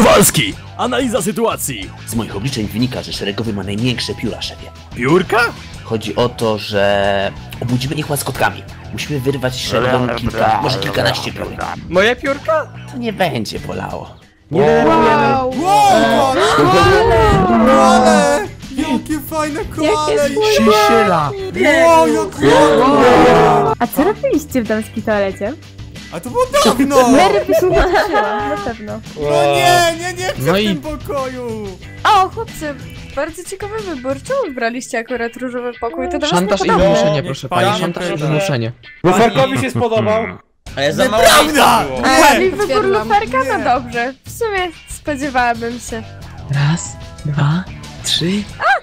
Kowalski! Analiza sytuacji! Z moich obliczeń wynika, że szeregowy ma najmiększe pióra, szefie. Piórka? Chodzi o to, że obudzimy ich łaskotkami. Musimy wyrwać szeregowym kilka, może kilkanaście piór. Moje piórka? To nie będzie bolało. Nie denerwujemy. Wow! Koale! Jakie fajne koale! Shishyla. Wow, jak ładnie! A co robiliście w damskiej toalecie? A to było dawno! Mary by się nie cieszyła, na pewno. No nie chcę No w i- tym pokoju! O, chłopcy, bardzo ciekawy wybór. Czemu wybraliście akurat różowy pokój? To do was Szantaż i nie podobne. wymuszenie, Nie, proszę pani pani. Szantaż i pyta. wymuszenie. Luferkowi się spodobał. Ale za mało Nieprawda! było. Czyli Nie! wybór Potwierdzam. luferka? Nie. No dobrze. W sumie spodziewałabym się. Raz, dwa, trzy.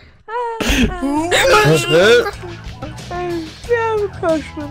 Miałam koszmar.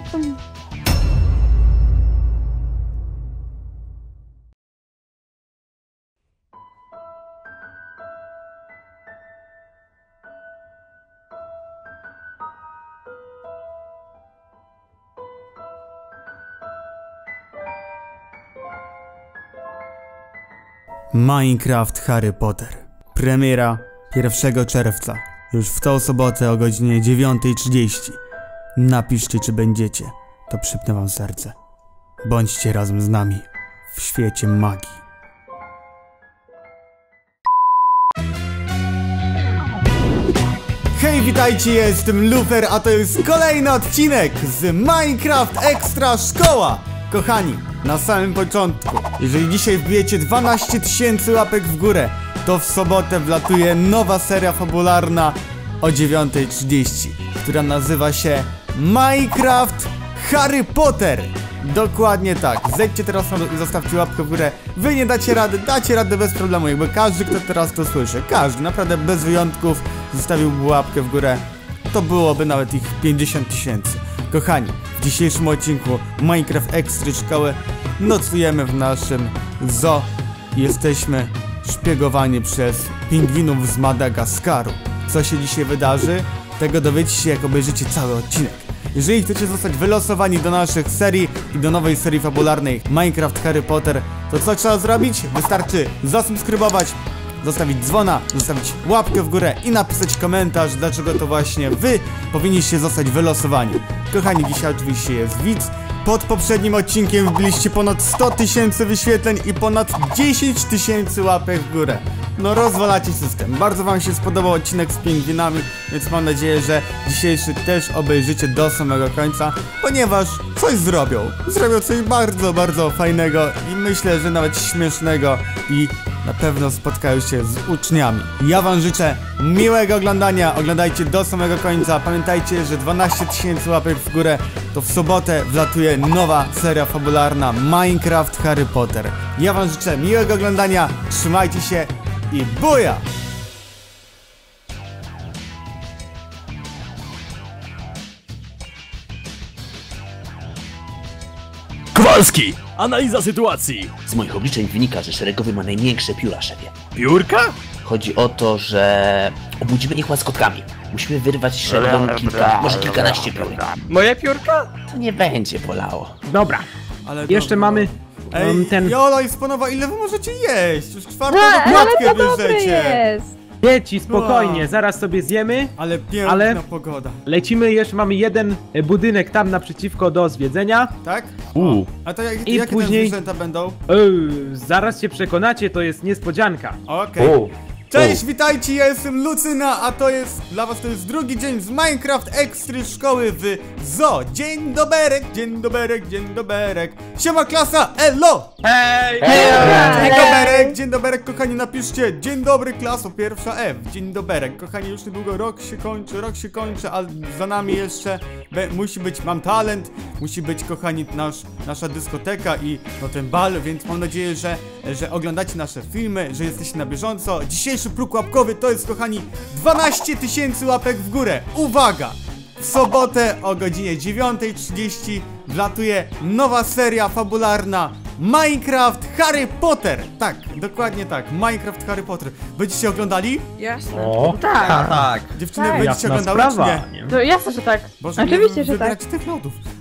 Minecraft Harry Potter. Premiera 1 czerwca. Już w tą sobotę o godzinie 9:30. Napiszcie, czy będziecie. To przypnę wam serce. Bądźcie razem z nami w świecie magii. Hej, witajcie, jestem Lufer, a to jest kolejny odcinek z Minecraft Extra Szkoła. Kochani, na samym początku, jeżeli dzisiaj wbijecie 12 000 łapek w górę, to w sobotę wlatuje nowa seria fabularna o 9:30, która nazywa się Minecraft Harry Potter. Dokładnie tak, zejdźcie teraz na dół i zostawcie łapkę w górę. Wy nie dacie radę bez problemu, jakby każdy, kto teraz to słyszy, każdy, naprawdę bez wyjątków, zostawiłby łapkę w górę, to byłoby nawet ich 50 000. Kochani, w dzisiejszym odcinku Minecraft Extra Szkoły nocujemy w naszym zoo. Jesteśmy szpiegowani przez pingwinów z Madagaskaru. Co się dzisiaj wydarzy? Tego dowiecie się, jak obejrzycie cały odcinek. Jeżeli chcecie zostać wylosowani do naszych serii i do nowej serii fabularnej Minecraft Harry Potter, to co trzeba zrobić? Wystarczy zasubskrybować, zostawić dzwona, zostawić łapkę w górę i napisać komentarz, dlaczego to właśnie wy powinniście zostać wylosowani. Kochani, dzisiaj oczywiście jest widz. Pod poprzednim odcinkiem wbiliście ponad 100 000 wyświetleń i ponad 10 000 łapek w górę. No rozwalacie system. Bardzo wam się spodobał odcinek z pingwinami, więc mam nadzieję, że dzisiejszy też obejrzycie do samego końca, ponieważ coś zrobią. Zrobią coś bardzo, bardzo fajnego i myślę, że nawet śmiesznego i na pewno spotkają się z uczniami. Ja wam życzę miłego oglądania, oglądajcie do samego końca. Pamiętajcie, że 12 000 łapek w górę to w sobotę wlatuje nowa seria fabularna Minecraft Harry Potter. Ja wam życzę miłego oglądania, trzymajcie się i buja! Kowalski! Analiza sytuacji! Z moich obliczeń wynika, że szeregowy ma najmiększe pióra, szefie. Piórka? Chodzi o to, że obudzimy ich łaskotkami. Musimy wyrwać szeregowym kilka, może kilkanaście piór. Moje piórka? To nie będzie bolało. Dobra, Ale jeszcze dobra. mamy Ej, ten... Jolo i Sponowa, ile wy możecie jeść? Już czwartą Ale klatkę to dobre bierzecie. jest! Dzieci, spokojnie, zaraz sobie zjemy. Ale piękna Ale- pogoda. Lecimy, jeszcze mamy jeden budynek tam naprzeciwko do zwiedzenia. Tak? A to I jakie później- tam zwierzęta będą? Zaraz się przekonacie, to jest niespodzianka. Okej. Cześć, witajcie, ja jestem Lucyna, a to jest, dla was to jest drugi dzień z Minecraft Extra Szkoły w zoo. Dzień doberek, dzień doberek, dzień doberek. Siema klasa, elo! Hej! Dzień doberek, kochani, napiszcie dzień dobry klaso, pierwsza F, dzień doberek. Kochani, już niedługo rok się kończy, a za nami jeszcze musi być Mam Talent, musi być, kochani, nasza dyskoteka i no ten bal, więc mam nadzieję, że oglądacie nasze filmy, że jesteście na bieżąco. Dzisiejszy próg łapkowy to jest, kochani, 12 000 łapek w górę. Uwaga! W sobotę o godzinie 9:30 wlatuje nowa seria fabularna Minecraft Harry Potter. Tak, dokładnie tak, Minecraft Harry Potter. Będziecie oglądali? Jasne. O, Tak. Dziewczyny, Tak. będziecie jasna oglądały, czy sprawa. nie? To jasne, że tak. Boże, Oczywiście, nie że wybierać tych lodów.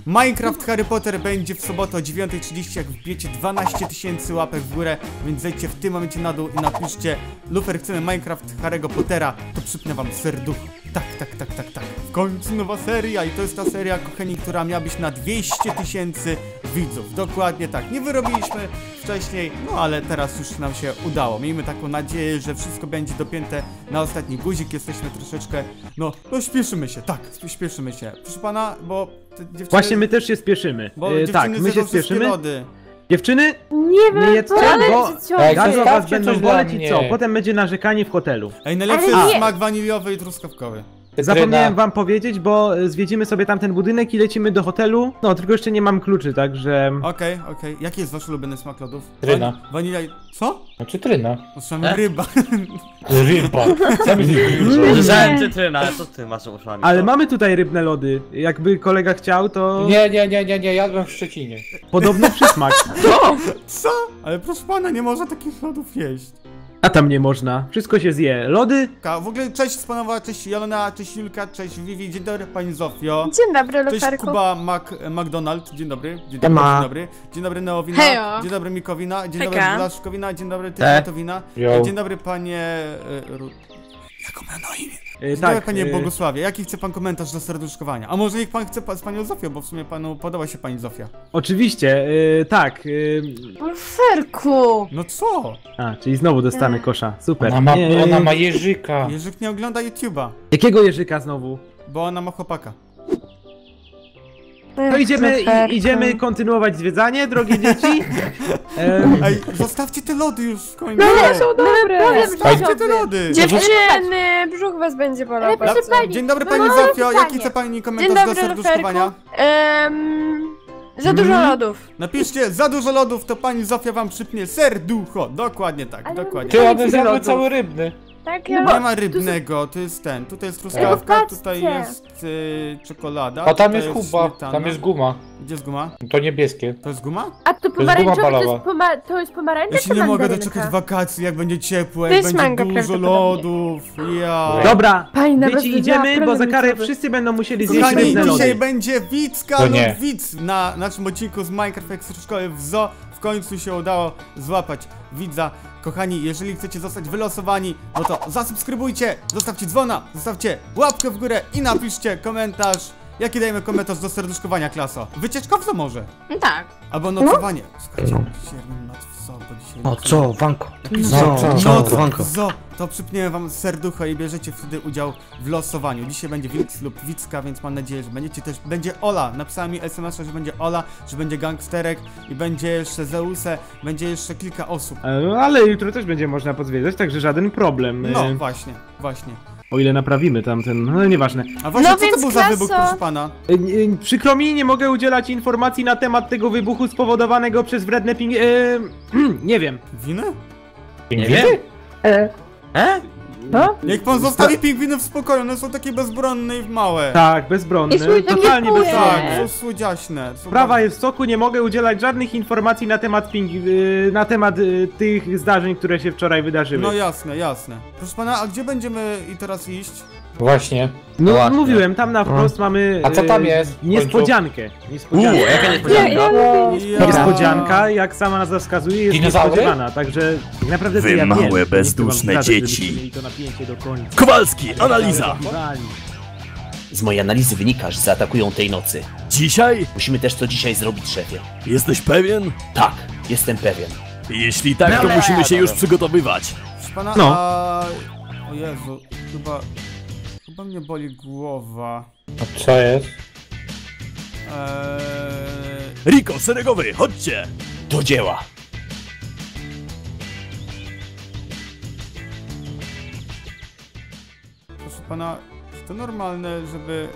Minecraft Harry Potter będzie w sobotę o 9:30, jak wbijecie 12 000 łapek w górę, więc zejdźcie w tym momencie na dół i napiszcie Lufer, chcemy Minecraft Harry'ego Pottera, to przypnę wam serducho. Tak. W końcu nowa seria i to jest ta seria, kochani, która miała być na 200 000 widzów. Dokładnie tak. Nie wyrobiliśmy wcześniej, no ale teraz już nam się udało. Miejmy taką nadzieję, że wszystko będzie dopięte na ostatni guzik. Jesteśmy troszeczkę, no śpieszymy się, tak, śpieszymy się. Proszę pana, bo te dziewczyny... Właśnie my też się spieszymy. Bo Tak, my się spieszymy. lody. Dziewczyny, Nie wiem, nie jedzcie, bo ale gardło was zostawcie będą coś dla boleć i mnie. co? Potem będzie narzekanie w hotelu. Ej, najlepszy Ale jest nie. smak waniliowy i truskawkowy. Zapomniałem wam powiedzieć, bo zwiedzimy sobie tamten budynek i lecimy do hotelu. No, tylko jeszcze nie mam kluczy, także... Okej. Jaki jest wasz ulubiony smak lodów? Tryna. Wanilia i... Co? No cytryna. Usłyszałem ryba. Ryba. Sam jest Słyszałem cytryna, ale co ty masz uszami? Ale mamy tutaj rybne lody. Jakby kolega chciał, to Nie, jadłem w Szczecinie. podobny przysmak. Co? Ale proszę pana, nie można takich lodów jeść. A tam nie można. Wszystko się zje. Lody? W ogóle cześć Spanowa, cześć Jolena, cześć Julka, cześć Vivi, dzień dobry pani Zofio. Dzień dobry, Cześć Luferku. Kuba McDonald, dzień dobry. Dzień Ema. dobry. Dzień dobry Neowina, Hejo. dzień dobry Mikowina, dzień Hejka. dobry Blaszkowina, dzień dobry Tymatowina. Jo. Dzień dobry panie... Jak on ma na imię? Dzień Tak, dobry panie Bogusławie, jaki chce pan komentarz do serduszkowania? A może niech pan chce z panią Zofią, bo w sumie panu podoba się pani Zofia. Oczywiście, tak. Luferku. No co? A, czyli znowu dostanę kosza. Super. Ona ma jeżyka. Jerzyk nie ogląda YouTube'a, Jakiego jeżyka znowu? bo ona ma chłopaka. To idziemy kontynuować zwiedzanie, drogie dzieci. Ej, zostawcie te lody już w końcu. są dobre. Zostawcie te lody. Dziewczyny, brzuch was będzie bolał. Ale proszę pani, Dzień dobry no pani mam Zofio, jaki pytanie. chce pani Dzień komentarz do dobry, serduszkowania? Luferku. Za dużo lodów. Napiszcie za dużo lodów, to pani Zofia wam przypnie serducho. Dokładnie tak, Ale- dokładnie. Ty, one Tyle zjadły lodów. cały rybny. Tak, Nie ma rybnego, to jest ten. Tutaj jest truskawka, patrzcie. tutaj jest czekolada. A tam tutaj jest Kuba, śmietana. tam jest guma. Gdzie jest guma? To niebieskie. To jest guma? A to guma pomarańczowe balowa. to jest pomarańcza Ja się czy nie mogę mandarynka? doczekać wakacji, jak będzie ciepło, To jak jest będzie mango dużo prawdopodobnie. lodów. Ja. Dobra, Pani nawet dzieci, wiedziała, idziemy, bo za problem karę mięsowy. wszyscy będą musieli zjeść Kochani, rybne dzisiaj lody. będzie Wicka To lub nie. widz na naszym odcinku z Minecraft Extra Szkoły w Zoo. W końcu się udało złapać widza. Kochani, jeżeli chcecie zostać wylosowani, no to zasubskrybujcie, zostawcie dzwona, zostawcie łapkę w górę i napiszcie komentarz. Jaki dajemy komentarz do serduszkowania, klaso? Wycieczka w zoo może? No tak. Albo nocowanie. Słuchajcie, dzisiaj robimy noc w zoo, bo dzisiaj... O co, Wanko? Noc Wanko. w zoo. To przypniemy wam serducho i bierzecie wtedy udział w losowaniu. Dzisiaj będzie Wilks lub Wicka, więc mam nadzieję, że będziecie też... Będzie Ola, napisała mi SMS-a, że będzie Ola, że będzie gangsterek i będzie jeszcze Zeuse, będzie jeszcze kilka osób. Ale jutro też będzie można pozwiedzać, także żaden problem. No, właśnie. O ile naprawimy tamten, no nieważne. A właśnie, No co to więc, był za klaso. wybuch, proszę pana? Przykro mi, nie mogę udzielać informacji na temat tego wybuchu spowodowanego przez wredne nie wiem. Winy? Nie wiem. Niech pan zostawi pingwiny w spokoju, one są takie bezbronne i małe. Tak, bezbronne, I słońce nie totalnie kłuje. Tak, bezbronne. są słodziaśne. Są Sprawa jest w soku, nie mogę udzielać żadnych informacji na temat tych zdarzeń, które się wczoraj wydarzyły. No jasne. Proszę pana, a gdzie będziemy i teraz iść? Właśnie. No Właśnie. mówiłem, tam na wprost mamy A co tam jest w końcu? niespodziankę. Jaka niespodzianka? Niespodzianka, jak sama nazwa wskazuje, jest Dinozaury? niespodziewana, także naprawdę to Wy ja małe, wiem. Nie chcę wam bezduszne zdradzać, dzieci. żebyście mieli to napięcie do końca. Kowalski, analiza! Oczekiwali. Z mojej analizy wynika, że zaatakują tej nocy. Dzisiaj? Musimy też to dzisiaj zrobić, szefie. Jesteś pewien? Tak, jestem pewien. Jeśli tak, to musimy się już przygotowywać. Proszę pana, No. O Jezu, chyba mnie boli głowa. A co jest? Riko, szeregowy, chodźcie! Do dzieła. Proszę pana, czy to normalne, żeby...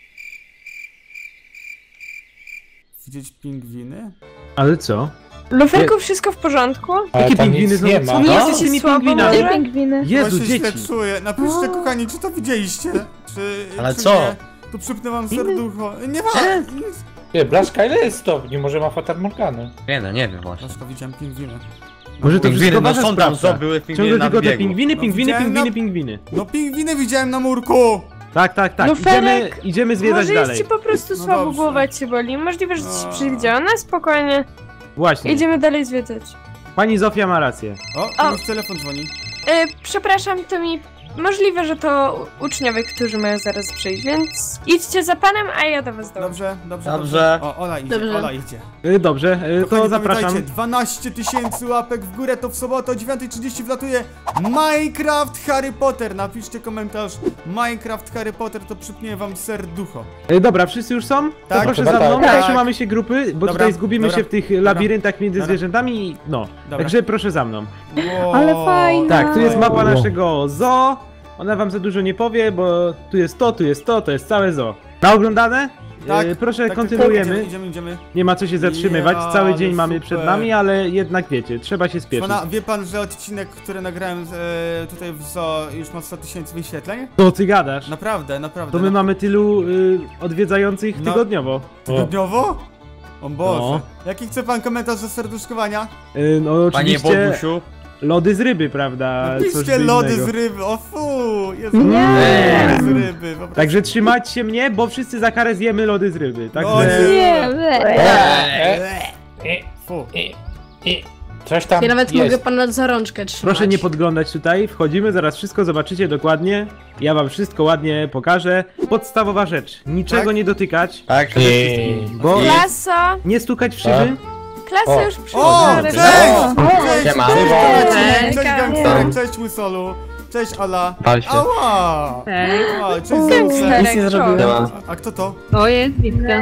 widzieć pingwiny? Ale co? Luferku, wszystko w porządku? Ale Jakie tam pingwiny nic znowu? nie ma. Co Nie nie jesteś jesteś tymi słabo, pingwinami? może? Pingwiny. Jezu, Właśnie źle dzieci. czuję. Napiszcie, kochani, czy to widzieliście? Ale czy co? Nie? Tu przypnę wam serducho. Nie ma... Nie, Blaszka, ile jest stopni? Może ma Fatar Morgany? Nie wiem właśnie. Dlaczego widziałem pingwiny? Może to wszystko Pingwiny, no wasza są tam, sprawka. były pingwiny Ciągle na tylko te biegu. pingwiny, No pingwiny, widziałem pingwiny, na- pingwiny. No pingwiny widziałem na murku! Tak, tak, tak. Luferek, Idziemy zwiedzać Może dalej. jest ci po prostu No słabo, dobrze. głowa ci boli. Możliwe, że ci się A. przewidziała. No spokojnie. Właśnie. Idziemy dalej zwiedzać. Pani Zofia ma rację. O, już telefon dzwoni. Przepraszam, to mi... Możliwe, że to uczniowie, którzy mają zaraz przyjść, więc idźcie za panem, a ja do was dołączę. Dobrze, dobrze. Dobrze. O, Ola idzie, Dobrze. Ola idzie. Dobrze, to Kochani, zapraszam. pamiętajcie, 12 000 łapek w górę, to w sobotę o 9:30 wlatuje Minecraft Harry Potter. Napiszcie komentarz Minecraft Harry Potter, to przypnie wam serducho. Dobra, wszyscy już są? Tak, to proszę chyba za mną, tak. trzymamy się grupy, bo Dobra, tutaj zgubimy dobra, się w tych labiryntach między dobra. zwierzętami i no. Dobra. Także proszę za mną. Wow. Ale fajne. Tak, tu jest mapa Wow. naszego zoo. Ona wam za dużo nie powie, bo tu jest to jest całe zoo. Naoglądane? Tak, Proszę, tak, kontynuujemy. Idziemy. Nie ma co się zatrzymywać, Ja, cały dzień ale mamy przed super. nami, ale jednak wiecie, trzeba się spieszyć. Pana, wie pan, że odcinek, który nagrałem tutaj w zoo już ma 100 000 wyświetleń? Co ty gadasz? Naprawdę, naprawdę. To my mamy tylu odwiedzających No. tygodniowo. Tygodniowo? O Boże. No. Jaki chce pan komentarz do serduszkowania? No Panie oczywiście Bogusiu. lody z ryby, prawda? Coś Napiszcie by lody innego. z ryby, o fu! Jest Nie. lody z ryby, po prostu. Także trzymajcie się mnie, bo wszyscy za karę zjemy lody z ryby. No Także... Nie, Fu. Coś tam Ja nawet jest. mogę pana za rączkę trzymać. Proszę nie podglądać tutaj, wchodzimy, zaraz wszystko zobaczycie dokładnie. Ja wam wszystko ładnie pokażę. Podstawowa rzecz, niczego Tak? nie dotykać, Tak, przede wszystkim. bo Klasa! nie stukać w szyby. Klasa O. już O, przyszła. cześć! Cześć, Siema. cześć, Cześć. gangsterek, cześć Łysolu, cześć Ola. Pal się. Ała! Hej. Ała, cześć Zęce. Nic nie zrobiłem. A kto to? To jest Witka.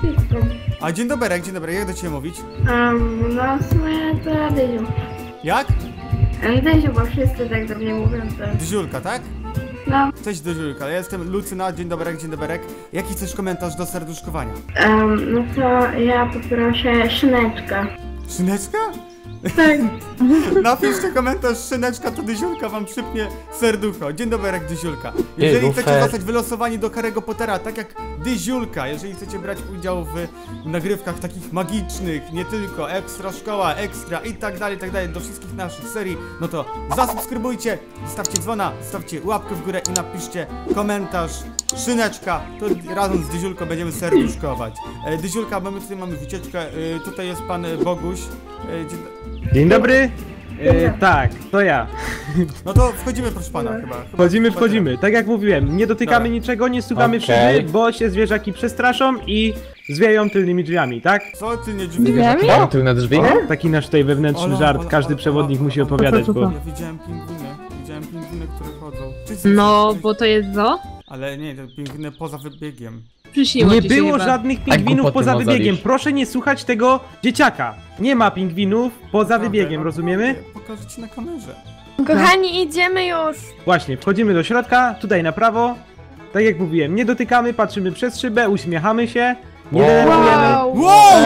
A dzień dobry, jak do ciebie mówić? No w sumie to Dyziu. Jak? Dyziu, bo wszyscy tak do mnie mówią, to... Dyziulka, tak? No, Cześć Dyziulka, ja jestem Lucyna, dzień dobry. Jaki chcesz komentarz do serduszkowania? no to ja poproszę szyneczkę. Szyneczka? Tak. Napiszcie komentarz Szyneczka, to Dyziulka wam przypnie serducho. Dzień dobry, Dyziulka. Jeżeli Lufer. chcecie zostać wylosowani do Harry'ego Pottera, tak jak Dyziulka, jeżeli chcecie brać udział w nagrywkach takich magicznych, nie tylko Ekstra Szkoła, Ekstra i tak dalej, do wszystkich naszych serii, no to zasubskrybujcie, zostawcie dzwona, zostawcie łapkę w górę i napiszcie komentarz Szyneczka, to razem z Dyziulką będziemy serduszkować. Dyziulka, bo my tutaj mamy wycieczkę, tutaj jest pan Boguś. Dzień dobry. Tak, to ja. No to wchodzimy, proszę pana, chyba. Wchodzimy. Tak jak mówiłem, nie dotykamy Dobra. niczego, nie stukamy w Okej. szyby, bo się zwierzaki przestraszą i zwieją tylnymi drzwiami, tak? Co ty nie drzwi? Mam tylne drzwi? Taki nasz tutaj wewnętrzny Ola, żart, Ola, każdy Ola, przewodnik Ola, musi Ola. opowiadać, bo... Ja widziałem pingwiny, które chodzą. No, bo to jest zo. Ale nie, to pingwiny poza wybiegiem. Przyśniło Nie ci się było chyba. żadnych Tak, pingwinów głupoty poza mam wybiegiem, zabić. proszę nie słuchać tego dzieciaka. Nie ma pingwinów poza Naprawdę, wybiegiem, no, rozumiemy? Pokażę ci na kamerze. Kochani, idziemy już. Właśnie, wchodzimy do środka, tutaj na prawo. Tak jak mówiłem, nie dotykamy, patrzymy przez szybę, uśmiechamy się, nie denerwujemy. Wow,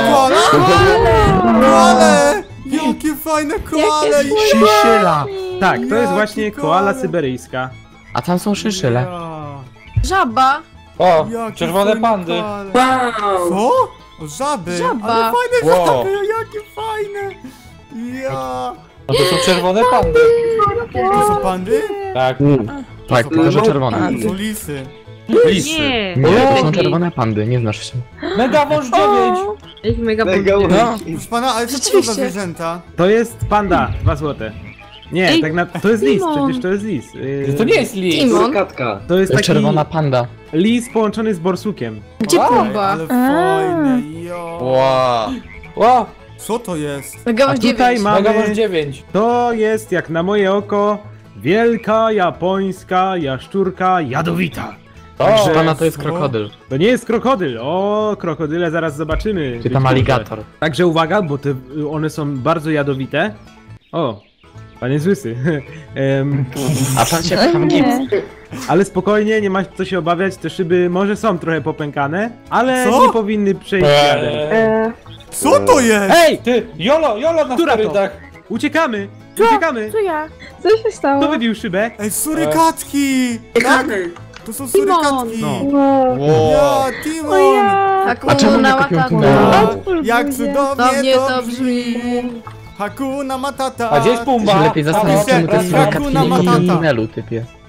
koale! Jakie fajne koale! Szyszyla! Tak, to jest Jaki właśnie koala koala. syberyjska. A tam są szyszyle. Ja, Żaba. O, jakie czerwone fajne pandy. koale. Co? O, żaby! Żaba. Ale fajne Wow. żaby, jakie fajne! Ja! No to są czerwone pandy. To są pandy? Tak. Tak, tylko że czerwone. To są lisy. Lisy. Nie. Nie, to są Lepiej. czerwone pandy, nie znasz się. Mega wąż 9. Jest mega No. Proszę pana, ale co to za Rzeczywiście. zwierzęta? To jest panda, 2 złote. Nie, Ej, tak na... to jest lis, Timon. przecież to jest lis. To nie jest lis. Timon. To jest taki Czerwona panda. lis połączony z borsukiem. Gdzie Wow. Pumba? Ale fajne, jo. Wow. O, Co to jest? Mega A masz tutaj 9. mega wąż mamy... 9. To jest, jak na moje oko, wielka japońska jaszczurka jadowita. Proszę pana, to jest co? krokodyl. To nie jest krokodyl. O, krokodyle zaraz zobaczymy. Czy Być tam może. aligator. Także uwaga, bo one są bardzo jadowite. O, pan jest łysy. A pan się tam gips. Ale spokojnie, nie ma co się obawiać, te szyby może są trochę popękane, ale Co? nie powinny przejść jadem. Co to jest? Ej! Ty, Jolo na Która to? sterydach. Uciekamy! Uciekamy! To ja. Co się stało? Kto wybił szybę? Ej, surykatki! Tak? To są surykatki! No. Ja, Timon! A czemu nie kupią tunelu? Jak cudownie To to brzmi. brzmi! Hakuna Matata! A gdzie jest Pumba? Ty się lepiej zastanów, czemu te Hakuna surykatki nie Matata. kupią tunelu, typie.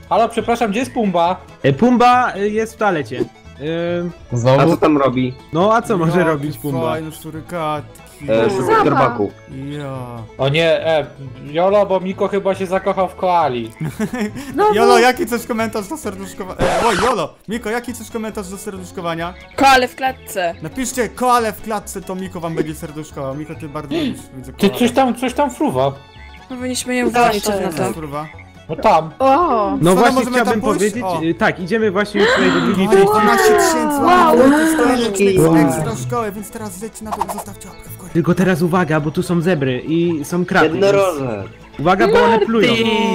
Halo, przepraszam, gdzie jest Pumba? Pumba jest w toalecie. Znowu? A co tam robi? No a co może Jakie robić Pumba? fajne surykatki. Szuka herbaku. Ja. O nie, Jolo, bo Miko chyba się zakochał w koali. Jolo, jaki coś komentarz do serduszkowania? Oj, Jolo! Miko, jaki coś komentarz do serduszkowania? Koale w klatce. Napiszcie koale w klatce, to Miko wam będzie serduszkował. Miko, ty bardzo lubisz, widzę Ty koale. coś tam fruwa. Powinniśmy je uwolnić na to. Kurwa. No tam. O! No Co, właśnie możemy tam chciałbym pójść? powiedzieć, O. tak, idziemy właśnie już tutaj do drugiej Kochani, części. 12 tysięcy łapek, to jest kolejny odcinek z ekstra szkoły, więc teraz zejdźcie na dół i zostawcie łapkę w górę. Tylko teraz uwaga, bo tu są zebry i są kraty. Jednorożec. Uwaga, bo one plują.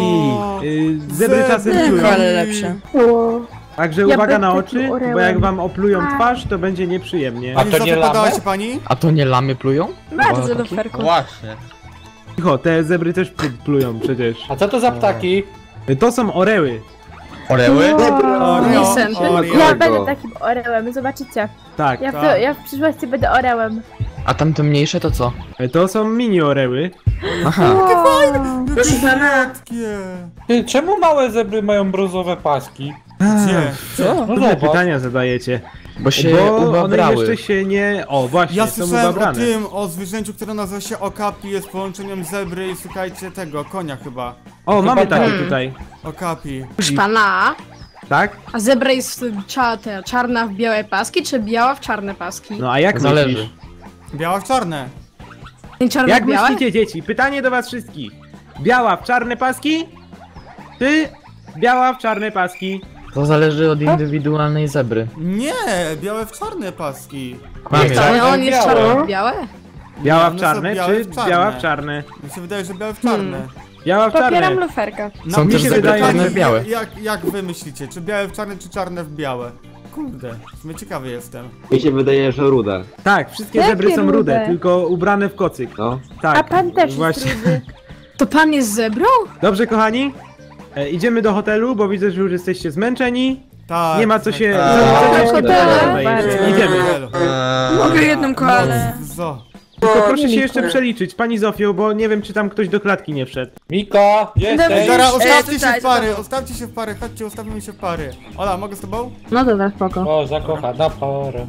Zebry czasem plują. Koale lepsze. Także Ja uwaga bym na taki oczy, bo orałem. jak wam oplują twarz, to będzie nieprzyjemnie. A to nie Zapytała lamy? się pani? A to nie lamy plują? Bardzo luferku. Właśnie. Cicho, te zebry też plują przecież. A co to za ptaki? To są oreły. Oreły? Oreo, Oreo. Ja będę takim orałem, zobaczycie. Tak, Ja w przyszłości będę orałem. A tamte mniejsze to co? to są mini oreły. Aha. Proszę słodkie. Ty, czemu małe zebry mają brązowe paski? Gdzie? No Dobre zobacz. pytania zadajecie. Bo się Bo one ubabrały. jeszcze się nie... O, właśnie, Ja są słyszałem o ubabrane. tym, o zwierzęciu, które nazywa się okapi, jest połączeniem zebry i słuchajcie tego, konia chyba. O, mamy tak. takie tutaj. Okapi. Proszę pana, Tak? a zebra jest czarna w białe paski, czy biała w czarne paski? No a jak Zależy. myślisz? Biała w czarne. Nie czarne Jak w białe? myślicie, dzieci? Pytanie do was wszystkich. Biała w czarne paski? Czy biała w czarne paski? To zależy od indywidualnej zebry. Nie, białe w czarne paski. Mam je. Ale on jest Białe. czarny w białe? Biała one w są czarne, białe czy w czarne. biała w czarne? Mi się wydaje, że białe w czarne. Biała w Popieram czarne. luferka. Są mi też się zebry wydaje, czarne że w białe. Jak wy myślicie, czy białe w czarne, czy czarne w białe? Kurde, w sumie ciekawy jestem. Mi się wydaje, że rude. Tak, wszystkie Jakie zebry są rude, rude? tylko ubrane w kocyk. No. Tak, A pan też właśnie. jest rudy. To pan jest zebrą? Dobrze, kochani. Idziemy do hotelu, bo widzę, że już jesteście zmęczeni. Tak. Nie ma co się... tak, Idziemy. Mogę jedną koalę. Zo. Tylko proszę się jeszcze przeliczyć, pani Zofio, bo nie wiem, czy tam ktoś do klatki nie wszedł. Miko, jesteś? Dobra, ustawcie się tutaj, w pary, ustawcie się w pary, chodźcie, ustawimy się w pary. Ola, mogę z tobą? No dobra, spoko. O, zakochana para.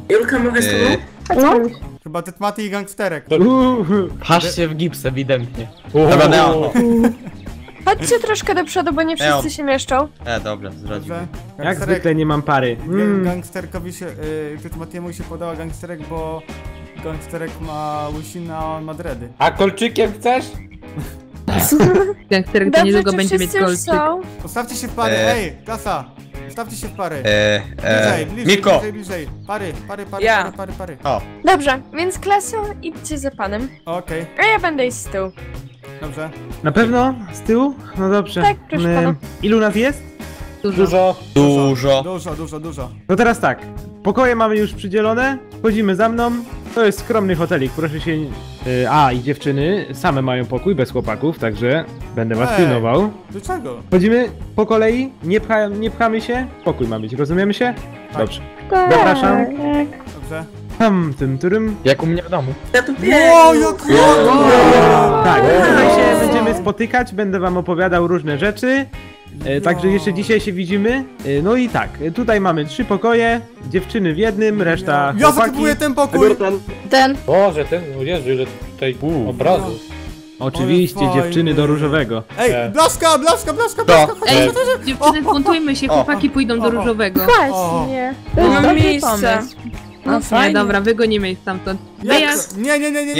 Chyba Tetmaty i gangsterek. Patrz się w gips ewidentnie. Dobra, Neo. Chodźcie troszkę do przodu, bo nie wszyscy się mieszczą. Dobra, zrobimy. Dobrze? Jak zwykle nie mam pary. Gangsterkowi się, Tetmatiemu się podoba gangsterek, bo gangsterek ma łysinę, a on ma dready. A kolczykiem chcesz? Gangsterek to Dobrze, niedługo czy będzie mieć wszyscy już golczyk. są? Ustawcie się w pary, ej, klasa! Ustawcie się w pary. Bliżej, Miko. bliżej. Pary, Ja. pary. Dobrze, więc klaso, idźcie za panem. Okej, A ja będę iść z tyłu. dobrze. Na pewno? Z tyłu? No dobrze. Tak, proszę pana. Ilu nas jest? Dużo. Dużo. No teraz tak. Pokoje mamy już przydzielone. Chodzimy za mną. To jest skromny hotelik, proszę się... i dziewczyny same mają pokój, bez chłopaków, także będę was Ej. pilnował. Dlaczego? Chodzimy po kolei, nie pchamy się. Pokój ma być, rozumiemy się? Tak. Dobrze. Zapraszam. Dobrze. Turym. Jak u mnie w domu. Wow, jak Tak, tutaj się będziemy spotykać, będę wam opowiadał różne rzeczy. Także jeszcze dzisiaj się widzimy. No i tak, tutaj mamy 3 pokoje, dziewczyny w jednym, reszta Ja chłopaki. zakupuję ten pokój! Ten. Boże, Jezu, ile tutaj obrazów. Oczywiście, Ale fajny. dziewczyny do różowego. Ej, blaszka! Ej, dziewczyny, zbuntujmy się, chłopaki pójdą do różowego. Właśnie. To jest Mam dobry miejsce. pomysł. No nie, dobra, wygonimy ich stamtąd. Wyjazd, Nie.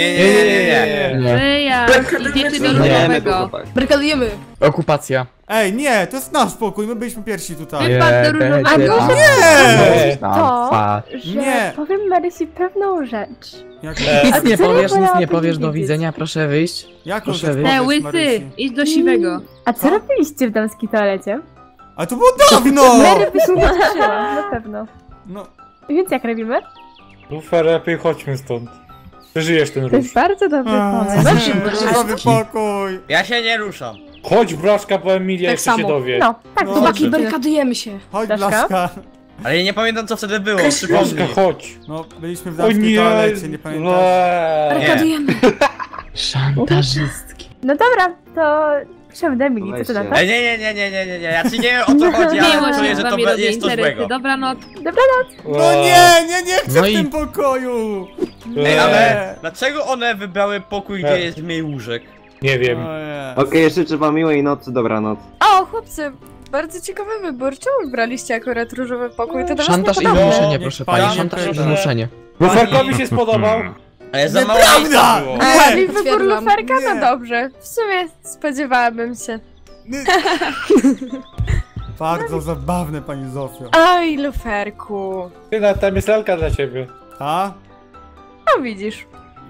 wyjazd, idziecie do różowego. Barykadujemy. Okupacja. Ej, nie, to jest nasz pokój, my byliśmy pierwsi tutaj. Wypad do różowego. Nie! To, że Nie. powiem Marysi pewną rzecz. Jak, Nic nie co powiesz, nic wolałabym nie powiesz, do wiedzieć? widzenia, proszę wyjść. jaką Proszę rzecz wyjść. Te powiesz, łysy, Marysi? idź do siwego. A co robiliście w damskiej toalecie? A to było dawno! Mary by się nie cieszyła, na pewno. No, Więc jak robimy? Lufer, lepiej chodźmy stąd. Przeżyjesz ten To rusz. jest bardzo dobry pomysł. różowy pokój. Ja się nie ruszam. Chodź, Blaszka, bo Emilia Tak jeszcze się samo. dowie. No, tak, No. Chłopaki, barykadujemy się. Chodź, Blaszka? blaszka. Ale ja nie pamiętam co wtedy było, Blaszka, przypomnij. chodź. No, byliśmy w O damskiej nie! toalecie, nie pamiętasz? Eee. Barykadujemy. Szantażystki. No dobra, to Piszemy do Emilii, co to Weźcie. da? Nie, ja ci nie wiem o co chodzi, ale czuję, że to jest to złego. Dobranoc. No nie chcę No w i- tym pokoju! Ej, ale dlaczego one wybrały pokój, gdzie jest mniej łóżek? Nie wiem. Okej, jeszcze trzeba miłej nocy, dobranoc. O, chłopcy, bardzo ciekawy wybór. Czemu wybraliście akurat różowy pokój? To do was Szantaż i niepodobne. wymuszenie, proszę pani. Pani Szantaż i proszę. wymuszenie. Luferkowi się spodobał. Ale za mało Nieprawda! miejsca było. Czyli wybór Potwierdzam. luferka? Nie. No dobrze. W sumie spodziewałabym się. Bardzo zabawne, pani Zofio. Oj, luferku. Ty, tam jest lalka dla ciebie. A? No widzisz.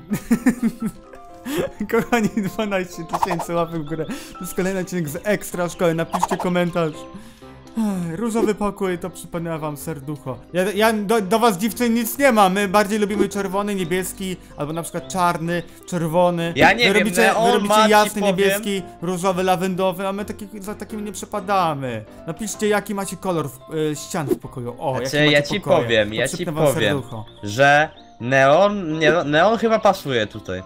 Kochani, 12 000 łapek w górę. To jest kolejny odcinek z Ekstra Szkoły. Napiszcie komentarz. Różowy pokój, to przypomina wam serducho. Ja do was dziewczyn nic nie mam. My bardziej lubimy czerwony, niebieski, albo na przykład czarny, czerwony. Ja nie wy wiem, robicie, neon wy robicie ma, ci jasny, powiem. niebieski, różowy, lawendowy, a my za takimi nie przepadamy. Napiszcie, jaki macie kolor ścian w pokoju. O, Znaczy, jakie ja macie ci pokoje. powiem, To ja ci przypnę wam powiem. serducho. Że neon chyba pasuje tutaj.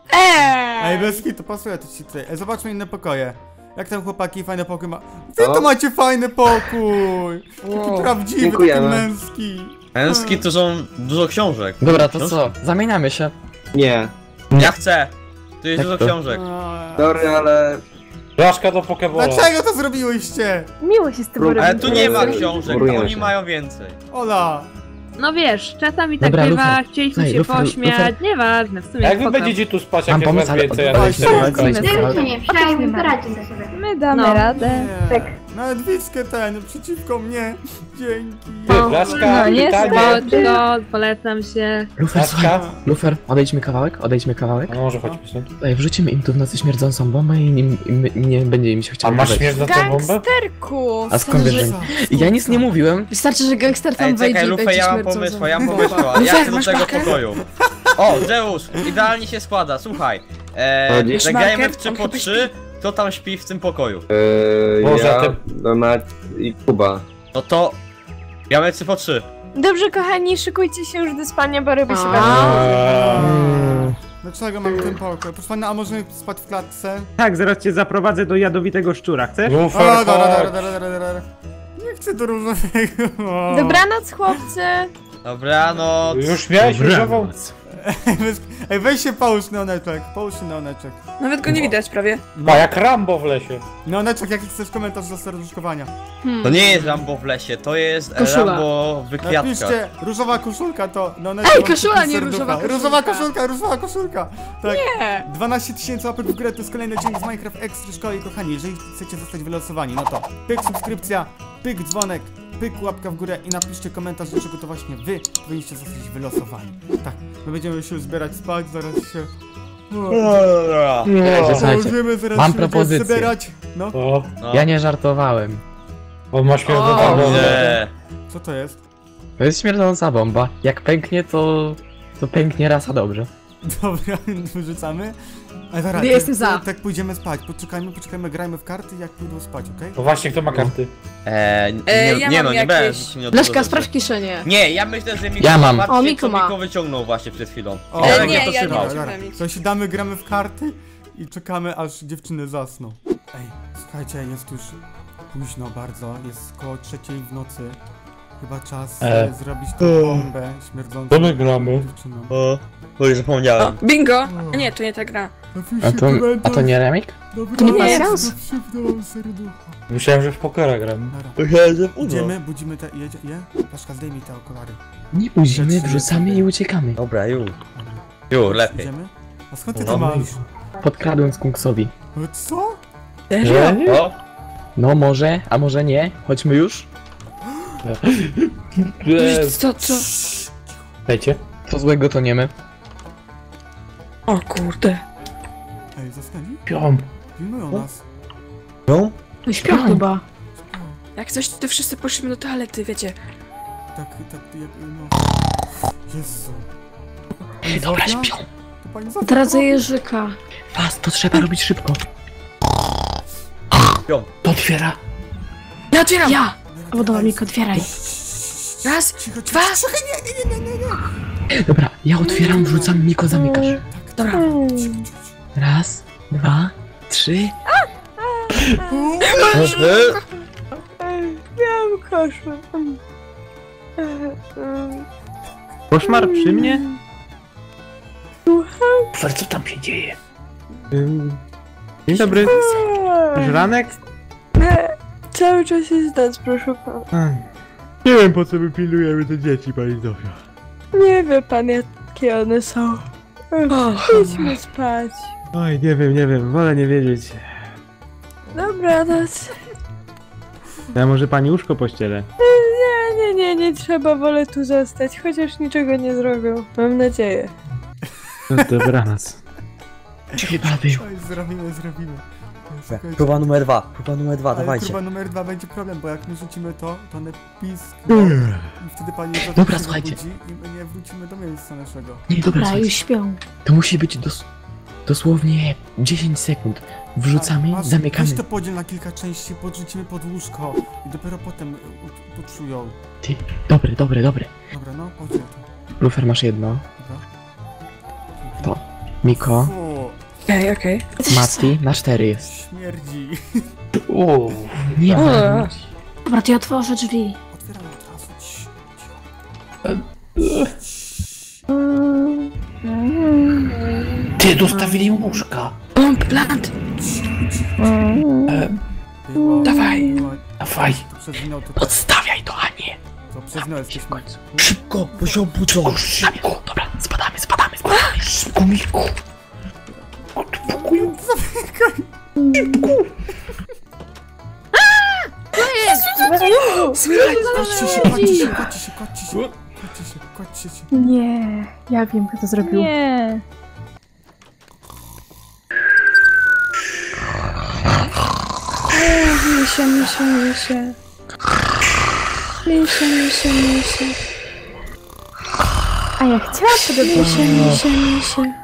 Ej, bez to pasuje to ci tutaj. Zobaczmy inne pokoje. Jak tam chłopaki, fajny pokój ma. Wy Co? to macie fajny pokój! Taki prawdziwy, taki Dziękujemy. męski. Męski to są dużo książek. Dobra, to co? Zamieniamy się. Nie. Ja chcę. Tu jest Jak dużo to? książek. Sorry, ale... Blaszka do Pokebola. Dlaczego to zrobiłyście? Miło się z tym Ale Ale tu nie ma książek, Murujemy oni się. mają więcej. Ola! No wiesz, czasami tak Dobra, bywa, Lufer. chcieliśmy Ej, się Lufer, pośmiać, Lufer. nieważne, w sumie A jak wy spoko. będziecie tu spać, Mam jak jest pomysł, was ale więcej, a Właśnie, nie kolejny Ty kawałek. się nie przejmuj, poradźcie sobie. My damy No. radę. Nie. Tak. Nawet Wickę przeciwko mnie. Dzięki. Ty, Blaszka, No nie pytanie. spoczko, polecam się. Lufer, Blaszka? słuchaj. Lufer, odejdźmy kawałek. No może chodźmy stąd. Ej, wrzucimy im tu w nocy śmierdzącą bombę i nie będzie im się A chciało masz wejść. śmierdzącą bombę? Gangsterku! A skąd wiesz, że... Ja nic nie mówiłem. Wystarczy, że gangster tam Ej, wejdzie czekaj, i Lufe, będzie ja mam śmierdzą pomysł, za- ja mam Bomba. pomysł, ja chcę do masz tego pakę? pokoju. O, Zeus, idealnie się składa, słuchaj. Chodzi? Zagrajmy w 3 po 3, kto tam śpi w tym pokoju. Może Ja, ty- Donat i Kuba. No to... Gramy 3 po 3. Dobrze, kochani, szykujcie się już do spania, bo robi się A. bardzo. Dlaczego mam ten pokój? Proszę pana, a możemy spać w klatce? Tak, zaraz cię zaprowadzę do jadowitego szczura, chcesz? O, Lufer, dobra. chodź. Nie chcę do różowego. Dobranoc, chłopcy! Dobra, no... Już miałeś różową? Ej, weź się połóż neoneczek. Połóż się neoneczek. Nawet go nie widać prawie. Ma jak Rambo w lesie. Neoneczek, jaki chcesz komentarz do serduszkowania? To nie jest Rambo w lesie, to jest Koszula. Rambo w kwiatkach. Napiszcie, różowa koszulka to neoneczek. Ej, wam koszula, kupi nie serducha. różowa koszulka. Różowa koszulka. Tak. Nie. 12 000 łapek w górę, to jest kolejny odcinek z Minecraft Extra Szkoły. Kochani, jeżeli chcecie zostać wylosowani, no to pyk subskrypcja, pyk dzwonek, pyk łapka w górę i napiszcie komentarz, dlaczego to właśnie wy powinniście zostać wylosowani. Tak, my będziemy się już zbierać spać, zaraz się... Słuchajcie, Położymy, zaraz mam się propozycję. będziemy zbierać. No, O, No. Ja nie żartowałem. on ma śmierdzącą O, bombę. Nie. co to jest? To jest śmierdząca bomba. Jak pęknie, to pęknie raz, a dobrze. Dobra, wyrzucamy. A zaraz, Ja jestem za. tak pójdziemy spać, poczekajmy, grajmy w karty, jak pójdą spać, okej? No właśnie, kto ma karty? ja nie mam no, nie jakieś. bez. Blaszka, sprawdź kieszenie. Nie, ja myślę, że Miko Ja mam. ma O, Miko ma. Miko wyciągnął właśnie przed chwilą. O, Ja nie, nie to ja trzymał. nie. Dobra, nic. to siadamy, gramy w karty i czekamy, aż dziewczyny zasną. Ej, słuchajcie, jest już późno bardzo, jest koło 3 w nocy. Chyba czas zrobić tą bombę śmierdzącą To my gramy. dziewczynom. Bo zapomniałem. Bingo! A nie, to nie ta gra. A to nie remik? To nie pasjans? Myślałem, że w pokera gram. Budzimy te, je? Paszka, zdejmij te okulary. Nie budzimy, wrzucamy i uciekamy. Dobra, już. Dobra. Już, lepiej. Idziemy? A skąd ty No, to masz? Podkradłem skunksowi. Co? Że? O, No może, a może nie? Chodźmy już. Co? Dajcie. Co złego to nie my. O kurde. Ej, zasnęli? Piom. Pilnują nas. No śpią chyba. Jak coś, to wszyscy poszliśmy do toalety, wiecie. Tak, jak, no... Jezu. Pani Dobra, Zofia? śpią. To pani Zofia? Zdradzę Jerzyka. Was, to trzeba robić szybko. Pią. To otwiera. Ja otwieram! Ja! O, dobra, Miko, otwieraj. Raz, Cicho, dwa. nie. Dobra, ja otwieram, wrzucam, Miko zamykasz. Dobra. Cicho. Raz, dwa, trzy. Miałam koszmar. Koszmar przy mnie? Co tam się dzieje? Dzień dobry. Żranek? Cały czas jest noc, proszę pana. Nie wiem po co my pilnujemy te dzieci, pani Zofia. Nie wie pan, jakie one są. Idźmy spać. Oj, nie wiem, wolę nie wiedzieć. Dobranoc. Ja może pani łóżko pościelę? Nie trzeba, wolę tu zostać, chociaż niczego nie zrobią. Mam nadzieję. Dobranoc. Oj, zrobimy. Słuchajcie. Próba numer dwa, Ale dawajcie. próba numer 2 będzie problem, bo jak my rzucimy to one piskną i wtedy pani Zofia Dobra, się słuchajcie. obudzi i my nie wrócimy do miejsca naszego. Nie, dobra, Dobra, słuchajcie. już śpią. To musi być dosłownie 10 sekund. Wrzucamy, Masz, zamykamy. Weź to podziel na kilka części, podrzucimy pod łóżko i dopiero potem poczują. Ty, dobre. Dobra, no, podziel to. Lufer masz jedno. Dobra. To. Miko, Fu, Okej. Mati, na 4 jest. śmierdzi. Nie ma. Dobra, to ja otworzę drzwi. Otwieramy od razu. Cicho. Ty, dostawili łóżka. Plant! Dawaj. Dawaj. To przez wino, to Podstawiaj to, a nie. To przez wino jesteśmy. Szybko, bo się obudzą. Szybko. Dobra, spadamy. Szybko, Miku. Kładźcie się. Nie, ja wiem, kto to zrobił. Nie. Misia. A ja chciałam podobnie. Misia.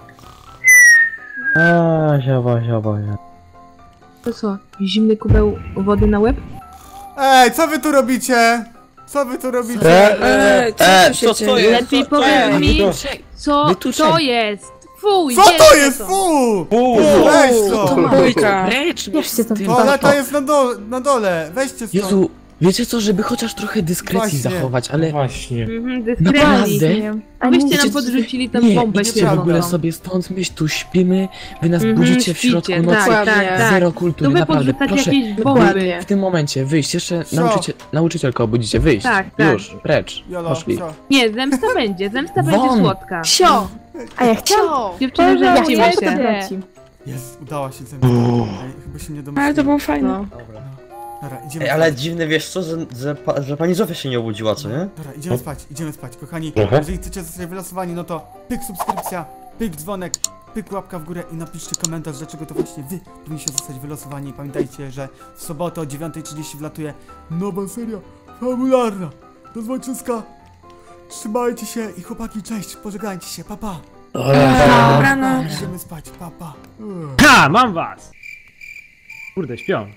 Zioba. To co, zimny kubeł wody na łeb? Ej, co wy tu robicie? Co wy tu robicie? Co tu się dzieje? Lepiej powiedz mi, co to jest? Fuj, Co to jest? Fu! Weź to! Bójka. Bierzcie to. Toaleta jest na dole, weźcie stąd. Jezu, wiecie co, żeby chociaż trochę dyskrecji Właśnie. zachować, ale Właśnie. naprawdę... A byście nam podrzucili tę bombę idźcie w ogóle świetlną. sobie stąd, my tu śpimy, wy nas budzicie w środku śpicie, nocy, tak. zero kultury, Tu wy naprawdę, podrzucacie proszę, jakieś bomby. w tym momencie wyjść, jeszcze Co? nauczycielkę obudzicie, wyjść, Tak. już, precz, Jolo, poszli. co? Nie, zemsta będzie Won. słodka. Sio! A ja chciałam. Dziewczyny, Boże, zemścimy się. Jest, udała się ze mną. Ej, chyba się nie domyśliłem. Ale to było fajne. No. Dobra, idziemy Ej, spać. ale dziwne, wiesz co, że pani Zofia się nie obudziła, co nie? Dobra, idziemy spać, kochani. Trochę? Jeżeli chcecie zostać wylosowani, no to pyk subskrypcja, pyk dzwonek, pyk łapka w górę i napiszcie komentarz, dlaczego to właśnie wy powinniście zostać wylosowani. Pamiętajcie, że w sobotę o 9:30 wlatuje nowa seria fabularna do Złoczyska. Trzymajcie się i chłopaki, cześć, pożegnajcie się, papa. Dobranoc. Idziemy spać, papa. Ha, mam was! Kurde, śpią.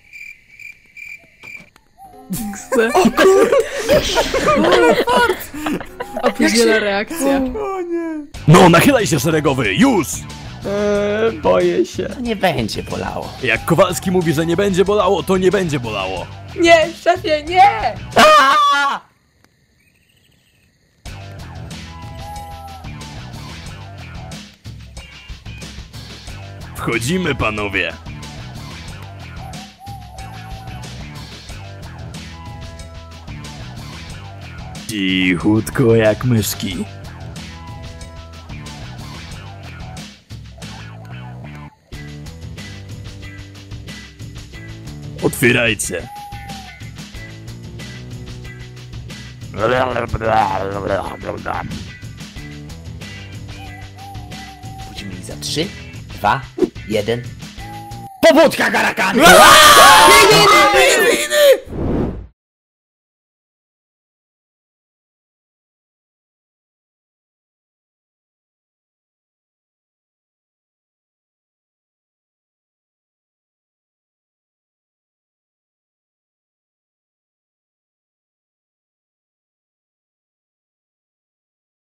Opóźniona reakcja. O nie. No, nachylaj się szeregowy, już! Boję się. To nie będzie bolało. Jak Kowalski mówi, że nie będzie bolało, to nie będzie bolało. Nie, szefie, nie! Wchodzimy, panowie. Cichutko jak myszki. Otwierajcie. Budzimy ich za 3, 2, 1. Pobudka, Garakany!